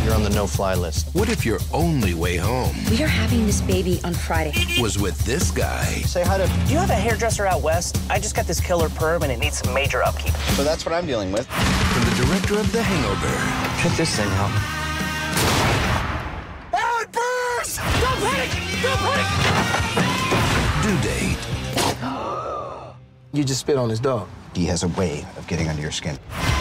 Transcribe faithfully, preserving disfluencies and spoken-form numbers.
You're on the no-fly list. What if your only way home We are having this baby on Friday. was with this guy? Say hi to... Do you have a hairdresser out west? I just got this killer perm and it needs some major upkeep. So that's what I'm dealing with. From the director of The Hangover. Check this thing out. Oh, it burns! Don't panic! Don't panic! Due date. You just spit on his dog. He has a way of getting under your skin.